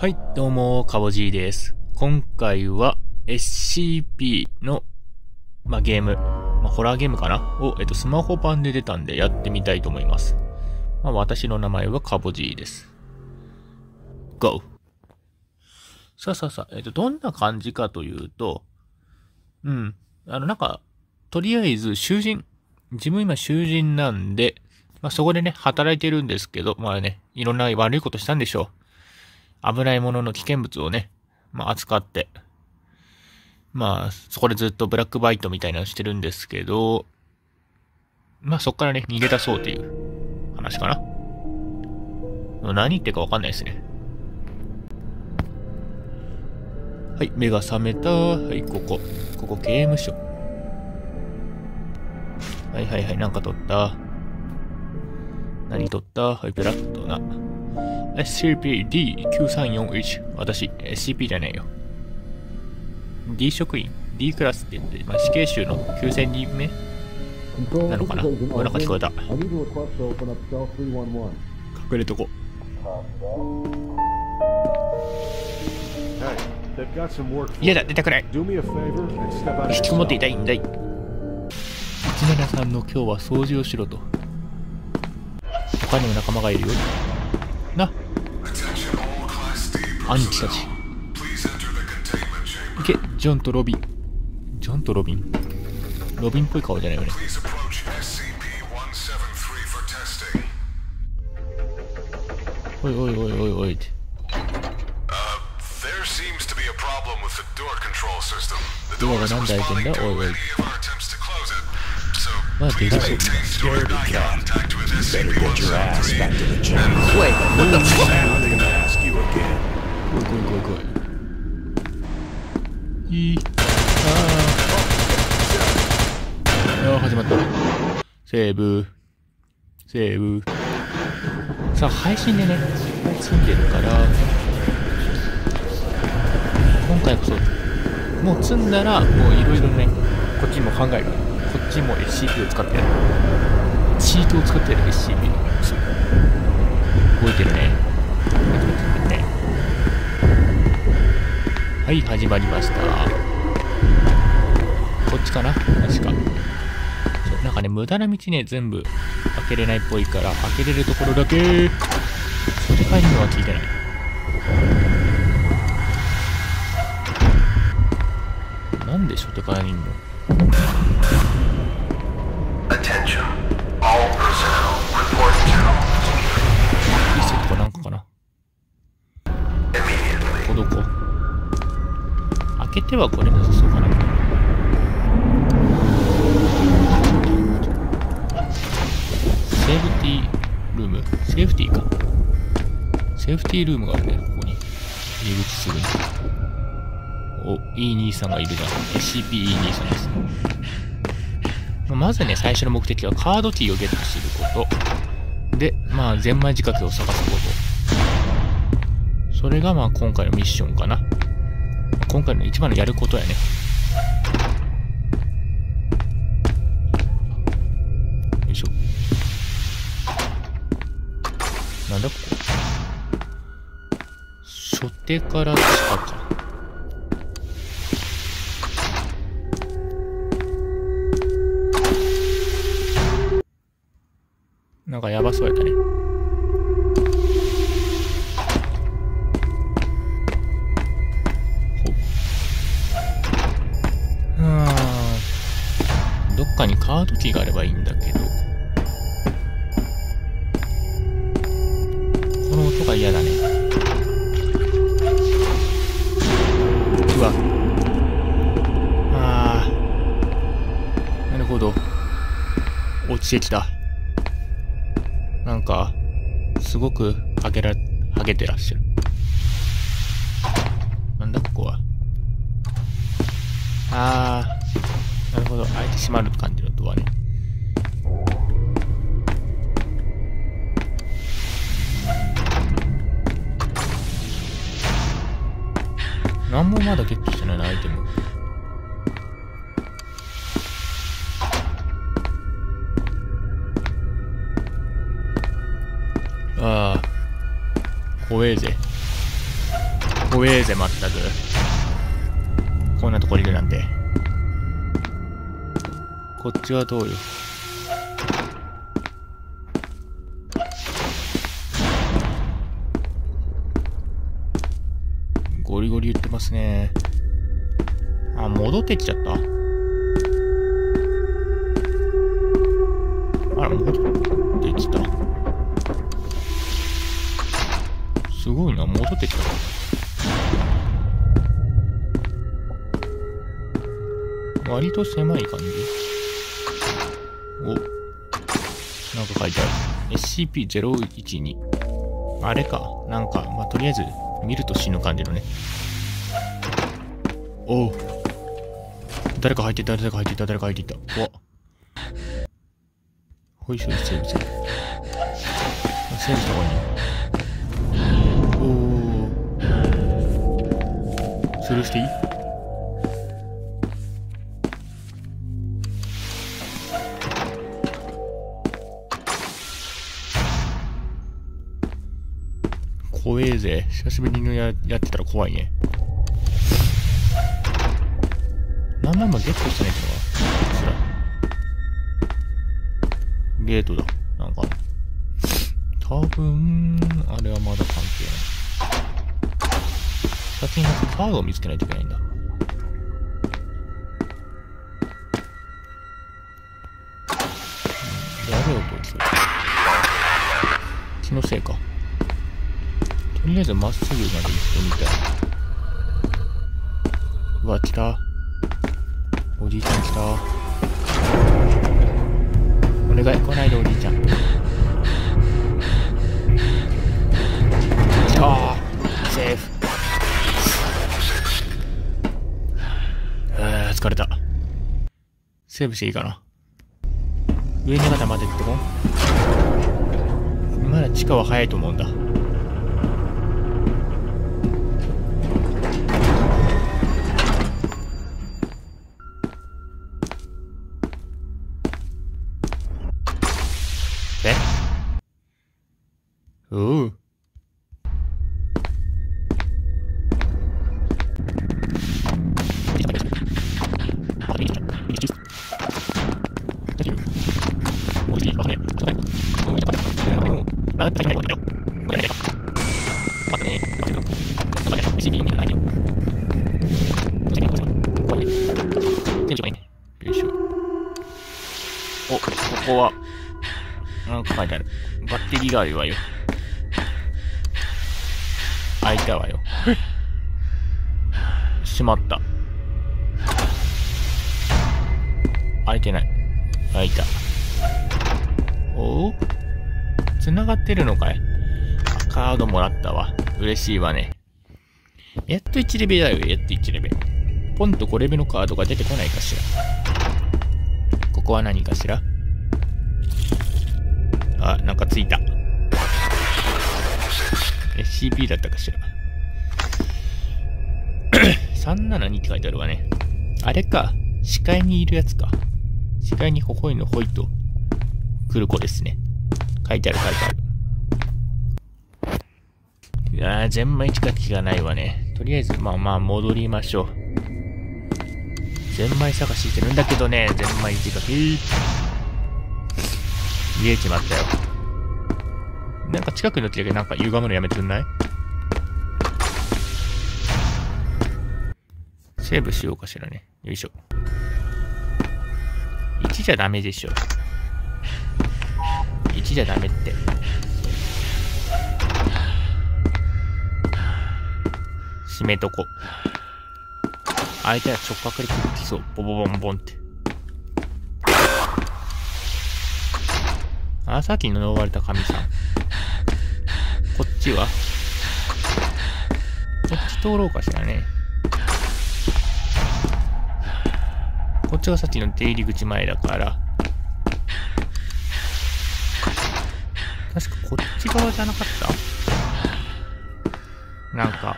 はい、どうも、かぼじいです。今回は SCP の、ゲーム、ホラーゲームかなを、スマホ版で出たんでやってみたいと思います。私の名前はかぼじいです。GO! さあ、どんな感じかというと、とりあえず自分今囚人なんで、そこでね、働いてるんですけど、いろんな悪いことしたんでしょう。危ないものの危険物をね、扱って、そこでずっとブラックバイトみたいなのしてるんですけど、そっからね、逃げ出そうっていう話かな。何言ってるかわかんないですね。はい、目が覚めた。はい、ここ刑務所。はい、なんか取った。何取った？はい、ペラッとな。SCP-D9341。私、SCP じゃねえよ。D 職員 ?D クラスって言って、死刑囚の9000人目なのかな？なんか聞こえた。隠れとこ。嫌だ、出たくない。引きこもっていたいんだい。内村さんの今日は掃除をしろと。他にも仲間がいるよ。な。兄貴たち。いけ、ジョンとロビン。ロビンっぽい顔じゃないよね。おいって。ドアがなんで開いてんだ？おい。出るぞ。始まった。セーブ。さあ、配信でね、いっぱい積んでるから、今回こそ、もう積んだら、もういろいろね、こっちにも考える。こっちも SCP を使ってやる。チートを使ってやる SCP。動いてるね。はい、始まりました。こっちかな？確か。なんかね、無駄な道ね、全部開けれないっぽいから、開けれるところだけ、初手会には聞いてない。なんで初手会にいんの？リセットかなんかかな？どこ？開けてはこれなさそうかな。セーフティールーム。セーフティーか。セーフティールームがあるね、ここに。入り口すぐに。お、E 兄さんがいるじゃん。SCP-E 兄さんです。まずね、最初の目的はカードキーをゲットすること。で、ゼンマイ仕掛けを探すこと。それが今回のミッションかな。今回の一番のやることやね。よいしょ。なんだここ。初手から地下か。なんかやばそうやったね。どっかにカードキーがあればいいんだけど、この音が嫌だね。うわ。なるほど。落ちてきた。なんか、すごくハゲてらっしゃる。なんだここは。なるほど。あえて閉まる感じのドアね。なんもまだゲットしてないな、アイテム。怖えぜ。 怖えぜ、まったく。こんなとこにいるなんて。こっちはどうよ。ゴリゴリ言ってますね。あ、戻ってきちゃった。あら、戻ってきた。すごいな、戻ってきた。割と狭い感じ。お、なんか書いてある。SCP-012。あれか。なんか、まあ、とりあえず、見ると死ぬ感じのね。おう。誰か入っていった。怖っ。ほいしょい、セーブ。セーブした方がいい。おー。スルーしていい？怖えぜ。久しぶりにやってたら怖いね。何枚もゲットしてないってのはつらい。ゲートだ。なんか。多分、あれはまだ関係ない。先にカードを見つけないといけないんだ。やべえ音が聞こえる。気のせいか。とりあえずまっすぐまで行ってみたい。うわ、来た。おじいちゃん来た。お願い、来ないでおじいちゃん。来た。セーフ。疲れた。セーブしていいかな。上にまで行ってこん。まだ地下は早いと思うんだ。おう。お、ここは、なんか書いてある。バッテリーがあるわよ。開いたわよ。しまった。開いてない。開いた。おお？繋がってるのかい？カードもらったわ。嬉しいわね。やっと1レベルだよ。やっと1レベル。ポンと5レベルのカードが出てこないかしら。ここは何かしら？あ、なんかついた。SCP だったかしら。372って書いてあるわね。あれか。視界にいるやつか。視界にほほいのほいと来る子ですね。書いてある。いやー、ゼンマイ近くがないわね。とりあえず、まあ戻りましょう。ゼンマイ探ししてるんだけどね、ゼンマイ近く。見えちまったよ。なんか近くの時だけなんか歪むのやめてくんない？セーブしようかしらね。よいしょ。1じゃダメでしょ。1じゃダメって。閉めとこ。相手は直角でくっきそう。ボボボンボンって。あ、さっきの呪われた神さん。こっちはこっち通ろうかしらね。こっちがさっきの出入り口前だから。確かこっち側じゃなかった？なんか、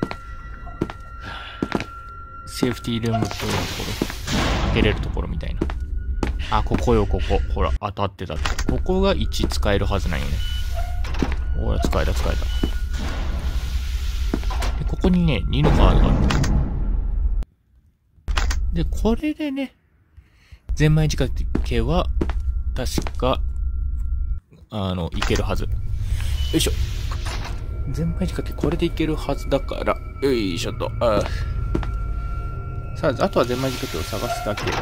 セーフティールームっぽいところ。開けれるところみたいな。あ、ここよ、ここ。ほら、当たってた。ここが1使えるはずなんよね。ほら、使えた。で、ここにね、2のカードがある。で、これでね、ゼンマイ仕掛けは、確か、いけるはず。よいしょ。ゼンマイ仕掛け、これでいけるはずだから、よいしょと。さあ、あとはゼンマイ仕掛けを探すだけ。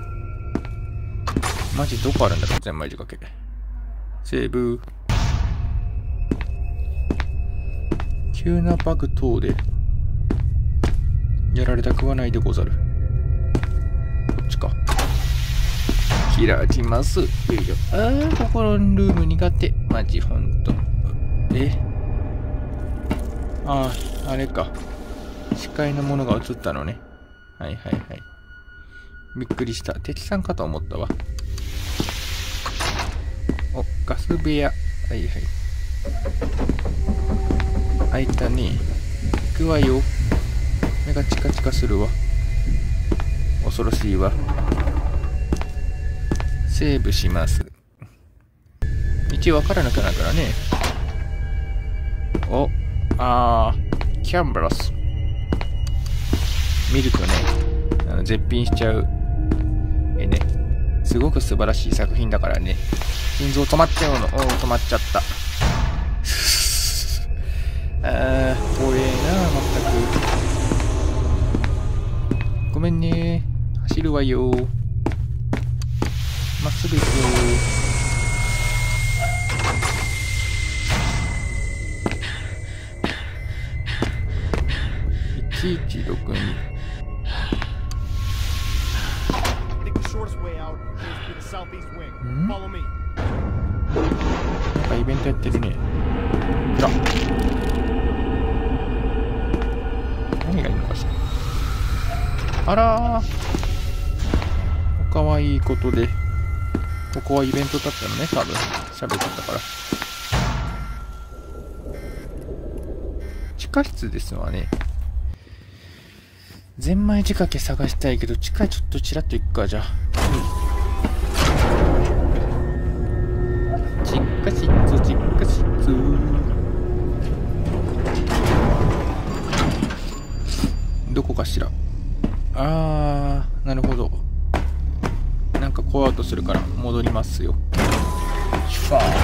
マジどこあるんだろう、ゼンマイ仕掛け。セーブ。急なバグ等で、やられたくはないでござる。こっちか。開きます。よいしょ。ここのルーム苦手。マジほんと。あれか。視界のものが映ったのね。はいはいはい。びっくりした。敵さんかと思ったわ。お、ガス部屋。はいはい。開いたね。行くわよ。目がチカチカするわ。恐ろしいわ。セーブします。道わからなくなるからね。お、キャンバラス。見るとね、絶品しちゃう。ね。すごく素晴らしい作品だからね。心臓止まっちゃうの。止まっちゃった。怖えな、まったく。ごめんね。走るわよ。まっすぐ行くよ。1162。なんかイベントやってるね。ほら。何がいいのかしら。あらー。おかわいいことで。ここはイベントだったのね、多分。喋っちゃったから。地下室ですわね。ゼンマイ仕掛け探したいけど、地下ちょっとちらっと行くか、じゃあ。地下室。どこかしら。なるほど。なんかコアウトするから戻りますよ。シュファー。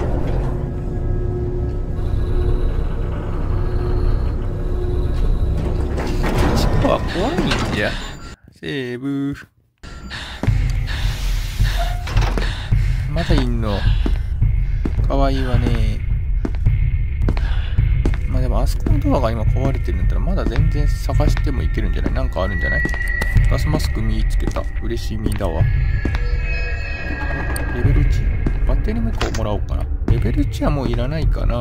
地下は怖いんじゃ。セーブ。まだいんの。かわいいわね。まあでもあそこのドアが今壊れてるんだったらまだ全然探してもいけるんじゃない？なんかあるんじゃない？ガスマスク見つけた。嬉しみだわ。レベル1。バッテリーも1個もらおうかな。レベル1はもういらないかな。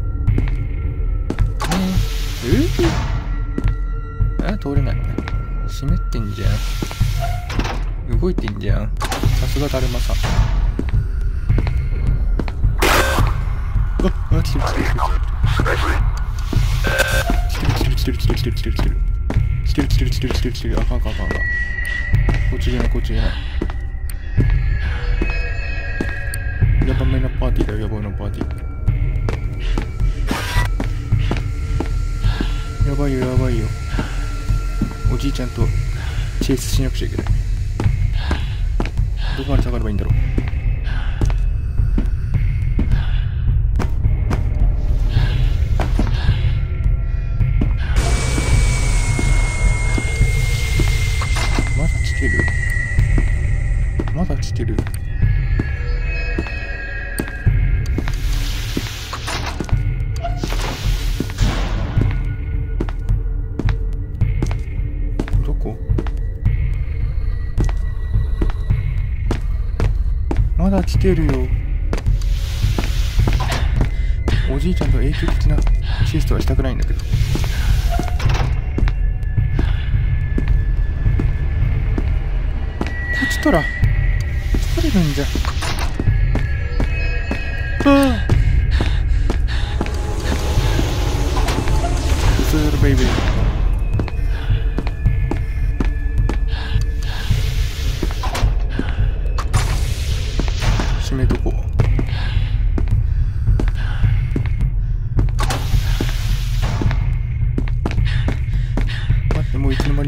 通れないのね。湿ってんじゃん。動いてんじゃん。さすがだるまさん。来てる。あかん。こっちじゃない。やばめのパーティーだよ、やばめのパーティー。やばいよ。おじいちゃんとチェイスしなくちゃいけない。どこまで下がればいいんだろう。まだ来てる。どこ？まだ来てるよ。おじいちゃんと永久的なシストはしたくないんだけど。こっちとら取れるんじゃ。スールベイビー。閉めとこう。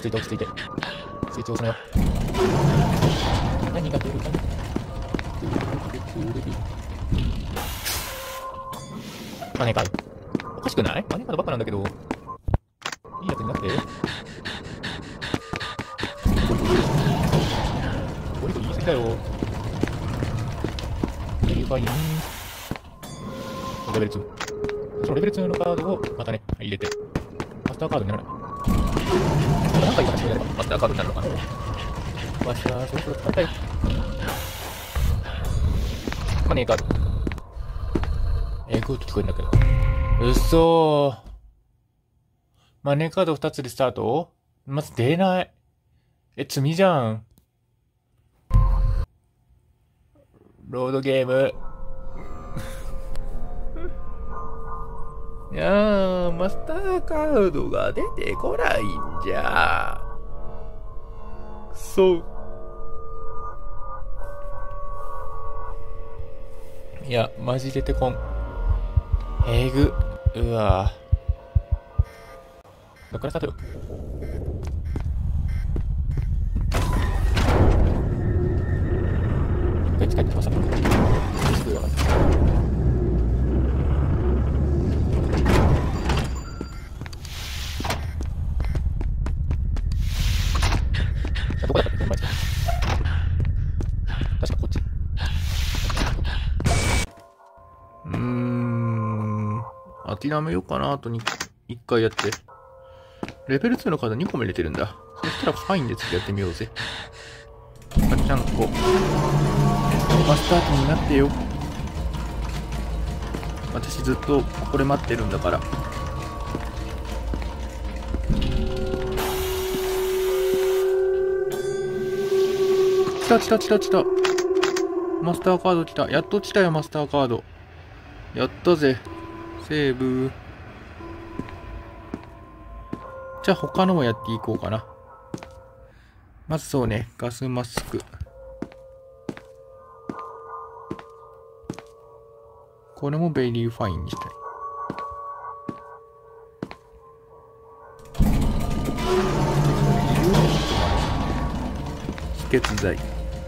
ち着いて落ち着いて。成長するよ。何が出るかな。マネーカード。おかしくない？マネーカードばっかなんだけど。いいやつになって。これと言い過ぎだよ。レベル2。レベル2。そのレベル2のカードをまたね、入れて。マスターカードにならない。何回かしてやればマスターカードになるのかな。わしはそろそろ使いたい。マネーカード。グーと聞こえるんだけど。うっそー。マネーカード2つでスタート？まず出ない。罪じゃん。ロードゲーム。いやー、マスターカードが出てこないんじゃ。くそ。いや、マジ出てこん。うわぁ。どっからスタートよ。近いってました。すぐ分かった。どこだったっけ？確かこっち。諦めようかな、あと1回やって。レベル2のカード2個も入れてるんだ。そしたらファインで次やってみようぜ。ガチャンコ。マスタートになってよ。私ずっとこれ待ってるんだから。来た。マスターカード来た。やっと来たよ、マスターカード。やったぜ。セーブ。じゃあ他のもやっていこうかな。まずそうね、ガスマスク。これもベリーファインにしたい。止血剤。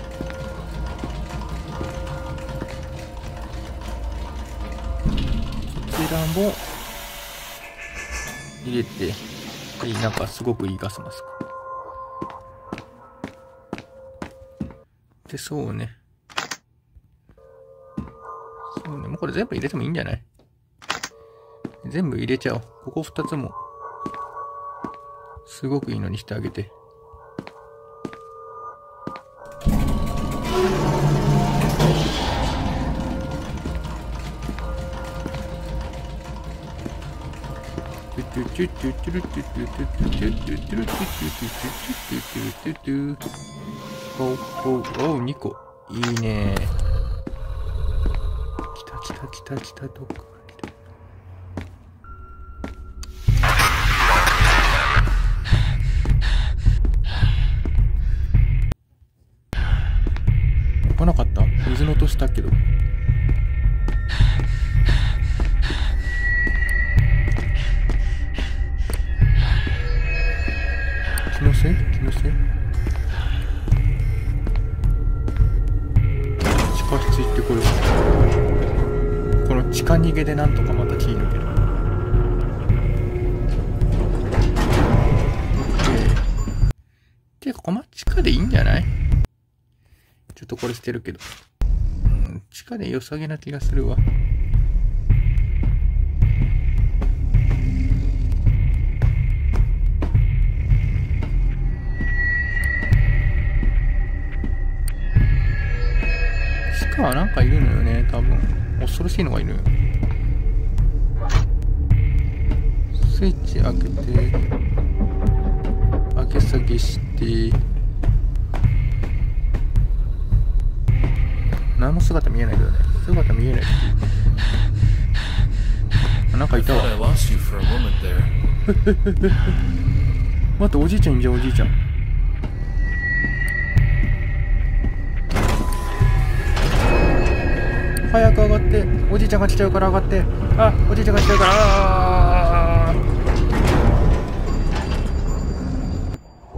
こちらも入れて、なんかすごくいいガスマスク。で、そうね。もうこれ全部入れてもいいんじゃない？全部入れちゃおう。ここ2つも、すごくいいのにしてあげて。おう、2個。いいね。来た、どっか。来なかった？水の音したけど。気のせい？地下室行ってこよう。この地下逃げでなんとかまた気抜ける。てか、この地下でいいんじゃない？ちょっとこれ捨てるけど。地下で良さげな気がするわ。地下はなんかいるのよね、多分。恐ろしいのがいる。スイッチ開けて、上げ下げして、何も姿見えないけどね。姿見えない。なんかいたわ。待って、おじいちゃんいんじゃん、おじいちゃん。早く上がって。おじいちゃんが来ちゃうから上がって。あ、おじいちゃんが来ちゃうから。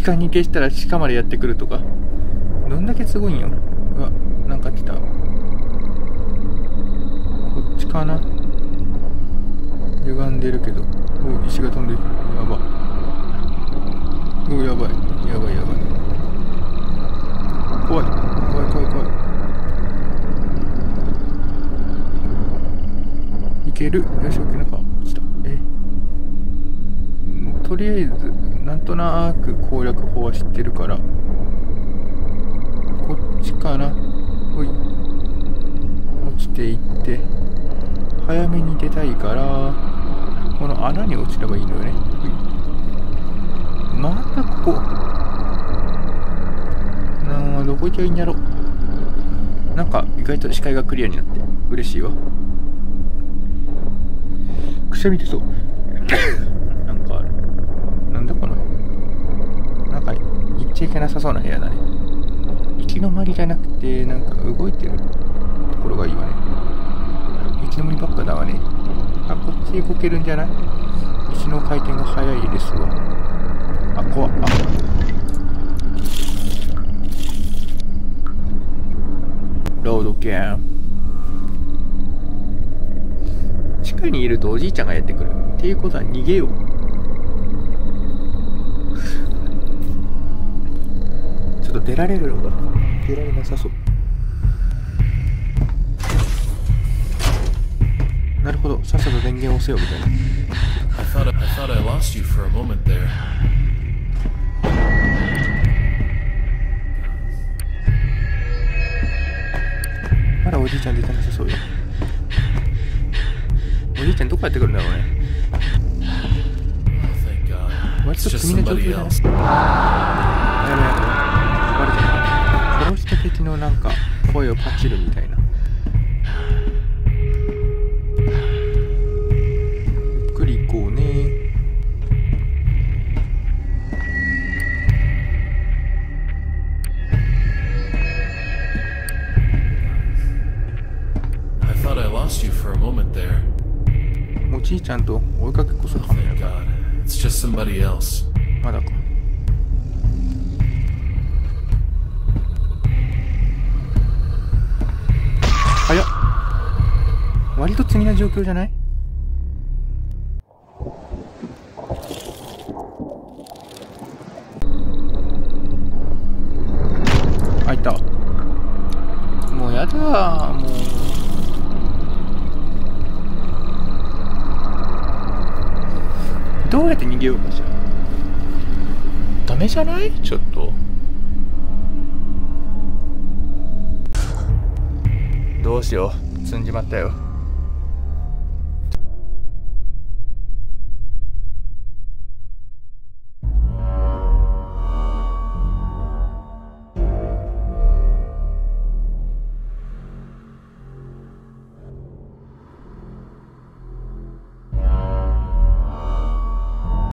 間に消したら地下までやってくるとか。どんだけすごいんよ。うわ、なんか来た。こっちかな。歪んでるけど。お、石が飛んでる。やば。お、やばい。やばいやばい。怖い。怖い怖い怖い。いける。よし、OK、なんか落ちた。とりあえず、なんとなく攻略法は知ってるから。こっちかな。ほい。落ちていって。早めに出たいから、この穴に落ちればいいのよね。ほい。またここ。どこ行けばいいんやろ。なんか意外と視界がクリアになって嬉しいわ。くしゃみ出そう。なんかある。なんだこの。なんか行っちゃいけなさそうな部屋だね。行き止まりじゃなくて、なんか動いてるところがいいわね。行き止まりばっかだわね。あ、こっちへ動けるんじゃない？石の回転が速いですわ。あ、怖っ。あ、ロードキャン。地下にいるとおじいちゃんがやってくる。っていうことは逃げよう。ちょっと出られるのか。出られなさそう。なるほど。さっさと電源を押せよみたいな。 I thought I lost you for a moment there. まだおじいちゃん出てなさそうよ。おじいちゃんどこやってくるんだろうね。割と罪な状況じゃない？やばいやばい。バレちゃった。殺した敵のなんか声をパチるみたいな。ゆっくり行こうね。おじいちゃんと追いかけこそはめるか。まだか。早っ。割と罪な状況じゃない？開いた。もうやだ。もうどうやって逃げようかしら。ダメじゃない？ちょっとどうしよう。積んじまったよ。